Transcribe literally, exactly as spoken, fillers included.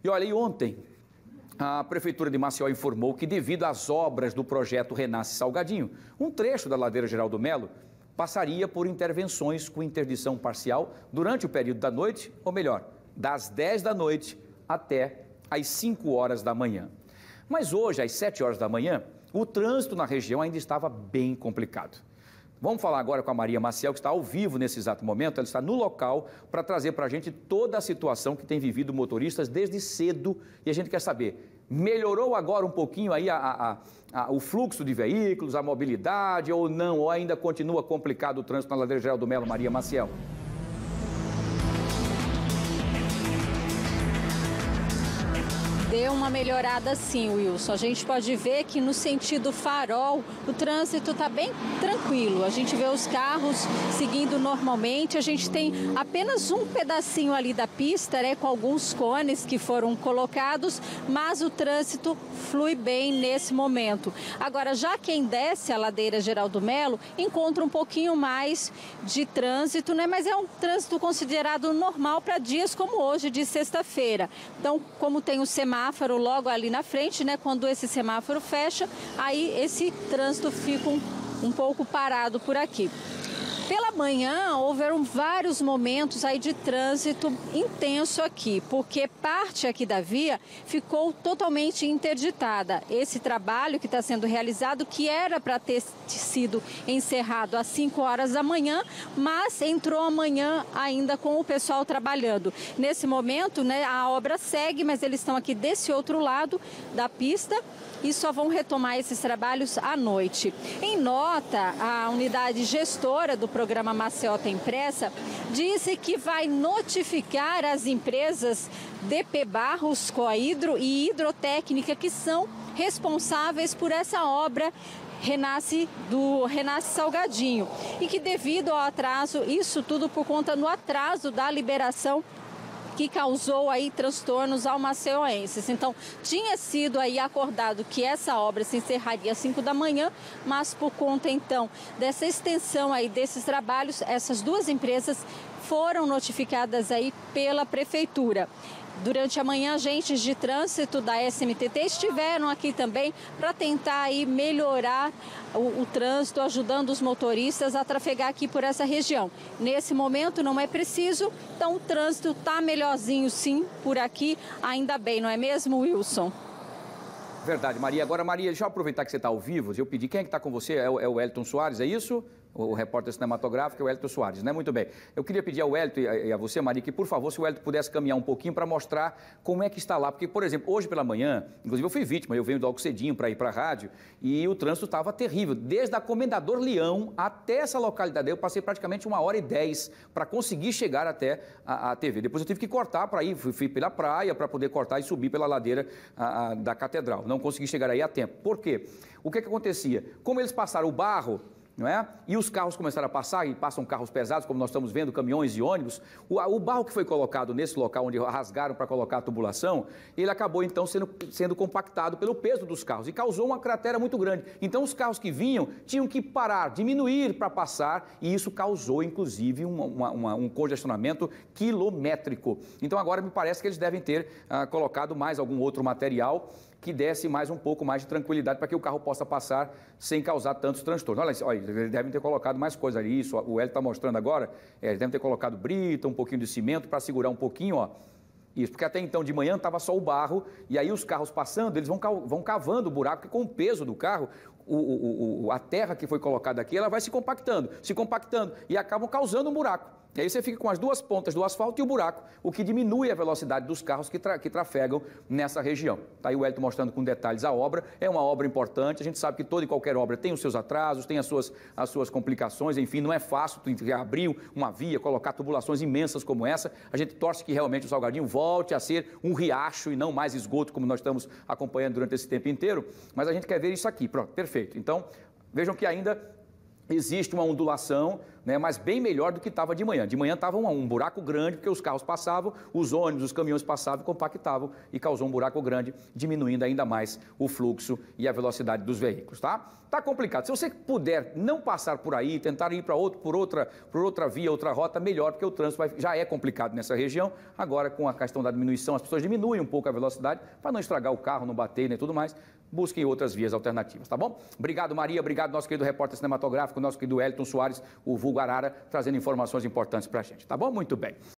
E olha, e ontem a Prefeitura de Maceió informou que devido às obras do projeto Renasce Salgadinho, um trecho da ladeira Geraldo Melo passaria por intervenções com interdição parcial durante o período da noite, ou melhor, das dez da noite até às cinco horas da manhã. Mas hoje, às sete horas da manhã, o trânsito na região ainda estava bem complicado. Vamos falar agora com a Maria Maciel, que está ao vivo nesse exato momento. Ela está no local para trazer para a gente toda a situação que tem vivido motoristas desde cedo. E a gente quer saber, melhorou agora um pouquinho aí a, a, a, o fluxo de veículos, a mobilidade ou não? Ou ainda continua complicado o trânsito na ladeira Geraldo Melo, Maria Maciel? Deu uma melhorada sim, Wilson. A gente pode ver que no sentido Farol, o trânsito está bem tranquilo. A gente vê os carros seguindo normalmente. A gente tem apenas um pedacinho ali da pista, né, com alguns cones que foram colocados, mas o trânsito flui bem nesse momento. Agora, já quem desce a ladeira Geraldo Melo encontra um pouquinho mais de trânsito, né? Mas é um trânsito considerado normal para dias como hoje, de sexta-feira. Então, como tem o semáforo logo ali na frente, né? Quando esse semáforo fecha, aí esse trânsito fica um, um pouco parado por aqui. Pela manhã, houveram vários momentos aí de trânsito intenso aqui, porque parte aqui da via ficou totalmente interditada. Esse trabalho que está sendo realizado, que era para ter sido encerrado às cinco horas da manhã, mas entrou amanhã ainda com o pessoal trabalhando. Nesse momento, né, a obra segue, mas eles estão aqui desse outro lado da pista e só vão retomar esses trabalhos à noite. Em nota, a unidade gestora do programa Maceió Tem Pressa disse que vai notificar as empresas D P Barros, Coahidro e Hidrotécnica, que são responsáveis por essa obra Renasce, do Renasce Salgadinho. E que devido ao atraso, isso tudo por conta do atraso da liberação que causou aí transtornos ao maceioenses. Então, tinha sido aí acordado que essa obra se encerraria às cinco da manhã, mas por conta, então, dessa extensão aí desses trabalhos, essas duas empresas foram notificadas aí pela Prefeitura. Durante a manhã, agentes de trânsito da S M T T estiveram aqui também para tentar aí melhorar o, o trânsito, ajudando os motoristas a trafegar aqui por essa região. Nesse momento não é preciso, então o trânsito está melhorzinho sim por aqui, ainda bem, não é mesmo, Wilson? Verdade, Maria. Agora, Maria, deixa eu aproveitar que você está ao vivo, eu pedi, quem é que está com você? É o, é o Elton Soares, é isso? O repórter cinematográfico é o Elton Soares, né? Muito bem. Eu queria pedir ao Elton e a, e a você, Maria, que por favor, se o Elton pudesse caminhar um pouquinho para mostrar como é que está lá. Porque, por exemplo, hoje pela manhã, inclusive eu fui vítima, eu venho logo cedinho para ir para a rádio e o trânsito estava terrível. Desde a Comendador Leão até essa localidade, eu passei praticamente uma hora e dez para conseguir chegar até a, a T V. Depois eu tive que cortar para ir, fui, fui pela praia para poder cortar e subir pela ladeira a, a, da Catedral. Não consegui chegar aí a tempo. Por quê? O que que acontecia? Como eles passaram o barro, não é? E os carros começaram a passar, e passam carros pesados, como nós estamos vendo, caminhões e ônibus. O, o barro que foi colocado nesse local onde rasgaram para colocar a tubulação, ele acabou então sendo, sendo compactado pelo peso dos carros e causou uma cratera muito grande. Então os carros que vinham tinham que parar, diminuir para passar, e isso causou inclusive uma, uma, uma, um congestionamento quilométrico. Então agora me parece que eles devem ter ah, colocado mais algum outro material que desse mais um pouco mais de tranquilidade para que o carro possa passar sem causar tantos transtornos. Olha, olha, eles devem ter colocado mais coisa ali, isso o Hélio está mostrando agora, é, eles devem ter colocado brita, um pouquinho de cimento para segurar um pouquinho, ó. Isso, porque até então de manhã estava só o barro, e aí os carros passando, eles vão, vão cavando o buraco, porque com o peso do carro, o, o, o, a terra que foi colocada aqui, ela vai se compactando, se compactando, e acabam causando um buraco. E aí você fica com as duas pontas do asfalto e o buraco, o que diminui a velocidade dos carros que, tra que trafegam nessa região. Está aí o Hélio mostrando com detalhes a obra. É uma obra importante, a gente sabe que toda e qualquer obra tem os seus atrasos, tem as suas, as suas complicações, enfim, não é fácil abrir uma via, colocar tubulações imensas como essa. A gente torce que realmente o Salgadinho volte a ser um riacho e não mais esgoto, como nós estamos acompanhando durante esse tempo inteiro, mas a gente quer ver isso aqui. Pronto, perfeito. Então, vejam que ainda existe uma ondulação né, mas bem melhor do que estava de manhã. De manhã estava um, um buraco grande, porque os carros passavam, os ônibus, os caminhões passavam e compactavam e causou um buraco grande, diminuindo ainda mais o fluxo e a velocidade dos veículos, tá? Tá complicado. Se você puder não passar por aí, tentar ir para outro, por outra, por outra via, outra rota, melhor, porque o trânsito vai, já é complicado nessa região. Agora, com a questão da diminuição, as pessoas diminuem um pouco a velocidade para não estragar o carro, não bater, nem tudo mais. Busquem outras vias alternativas, tá bom? Obrigado, Maria. Obrigado, nosso querido repórter cinematográfico, nosso querido Elton Soares, o vulgo Arara, trazendo informações importantes para a gente, tá bom? Muito bem.